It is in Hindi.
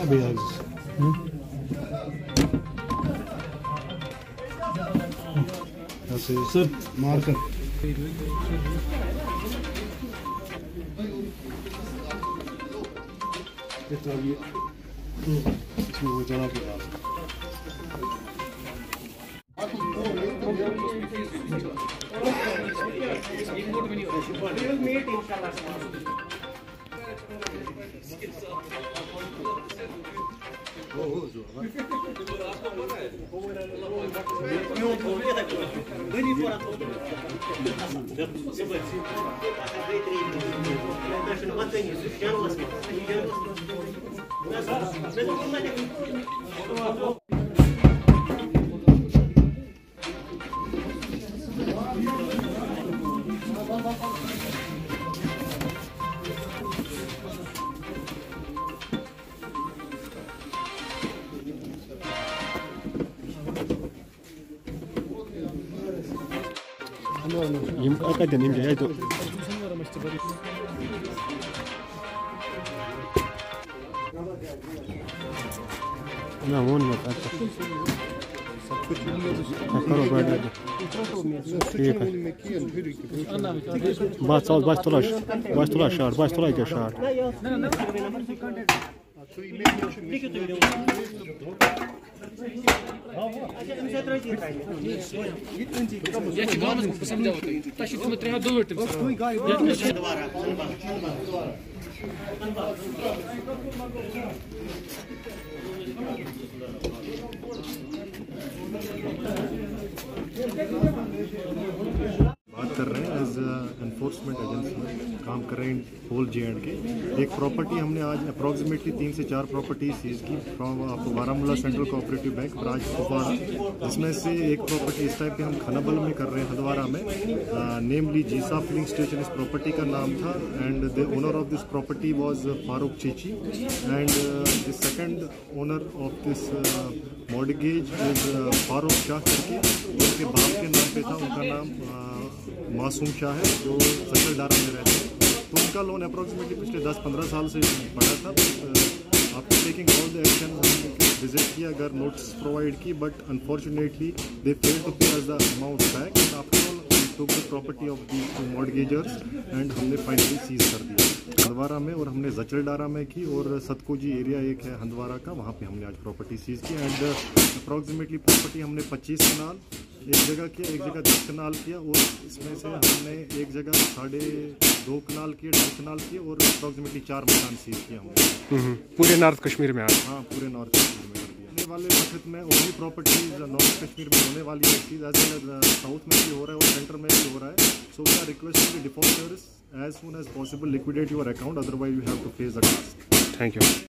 सर मार्कर इसमें वो जला के डाल أكيد نيجي هيدو لا مو نتأكد كرو بعد ठीक है बस तोला शहर बात कर रहे हैं एज एनफोर्समेंट एजेंसी में काम कर रहे हैं होल J&K। एक प्रॉपर्टी हमने आज अप्रॉक्सीमेटली 3 से 4 प्रॉपर्टी सीज की from Baramulla central cooperative bank branch Kupwara, जिसमें से एक प्रॉपर्टी इस टाइप के हम खनाबल में कर रहे हैं हंदवारा में, नेमली जीसा फिलिंग स्टेशन इस प्रॉपर्टी का नाम था and the owner of this property was Farooq Chichi and the second owner of this mortgage is Farooq Shah करके, उनके बाप के नाम पे था, उनका नाम मासूम शाह है जो सचल डारा में रहते हैं। तो उनका लोन अप्रॉक्सीमेटली पिछले 10-15 साल से बढ़ा था। After taking all the action visit किया, अगर नोटिस प्रोवाइड की, but unfortunately they fail to pay us the amount back. After all took the property of the mortgagers and हमने फाइनली सीज कर दिया हंदवारा में, और हमने जचल डारा में की, और सतकोजी एरिया एक है हंदवारा का, वहाँ पे हमने आज प्रॉपर्टी सीज की। एंड अप्रॉक्सीमेटली प्रॉपर्टी हमने 25 कनाल एक जगह किया, एक जगह 10 कनाल किया, और इसमें से हमने एक जगह 2.5 कनाल किए, 2.5 कनाल किए, और अप्रॉक्सीमेटली 4 मकान सीज किया हमने पूरे नॉर्थ कश्मीर में। हाँ, पूरे नॉर्थ कश्मीर में कर दिया। आने वाले वक्त में और भी प्रॉपर्टीज नॉर्थ कश्मीर में होने वाली है चीज़, एज वेल एज साउथ में भी हो रहा है और सेंटर में भी हो रहा है। So we are requesting the defaulters as soon as possible liquidate your account, otherwise you have to face the cost. Thank you.